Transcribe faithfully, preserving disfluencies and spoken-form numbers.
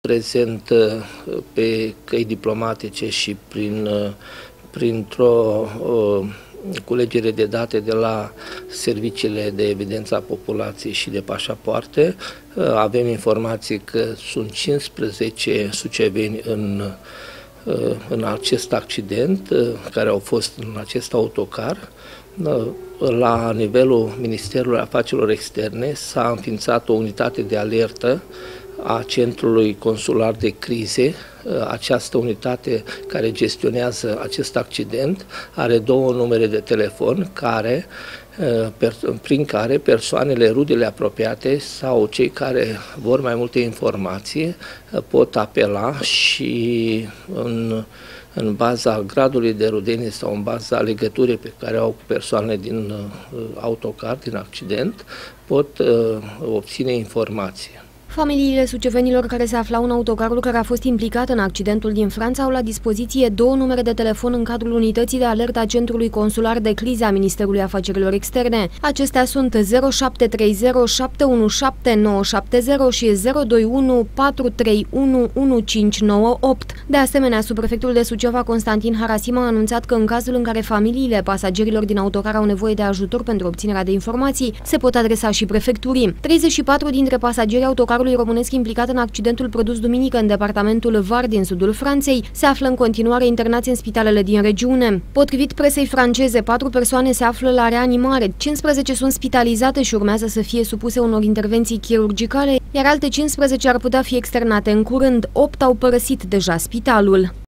prezent pe căi diplomatice și prin, printr-o culegere de date de la serviciile de evidență a populației și de pașapoarte. Avem informații că sunt cincisprezece suceveni în, în acest accident, care au fost în acest autocar. La nivelul Ministerului Afacerilor Externe s-a înființat o unitate de alertă a Centrului Consular de Crize. Această unitate care gestionează acest accident are două numere de telefon care, prin care persoanele, rudele apropiate sau cei care vor mai multe informații pot apela și în, în baza gradului de rudenie sau în baza legăturii pe care au cu persoanele din autocar, din accident, pot obține informații. Familiile sucevenilor care se aflau în autocarul care a fost implicat în accidentul din Franța au la dispoziție două numere de telefon în cadrul unității de alertă a Centrului Consular de Criză a Ministerului Afacerilor Externe. Acestea sunt zero șapte trei zero șapte unu șapte nouă șapte zero și zero doi unu patru trei unu unu cinci nouă opt. De asemenea, subprefectul de Suceava, Constantin Harasima, a anunțat că în cazul în care familiile pasagerilor din autocar au nevoie de ajutor pentru obținerea de informații, se pot adresa și prefecturii. treizeci și patru dintre pasagerii autocarului românesc implicat în accidentul produs duminică în departamentul Var din sudul Franței se află în continuare internați în spitalele din regiune. Potrivit presei franceze, patru persoane se află la reanimare, cincisprezece sunt spitalizate și urmează să fie supuse unor intervenții chirurgicale, iar alte cincisprezece ar putea fi externate în curând. opt au părăsit deja spitalul.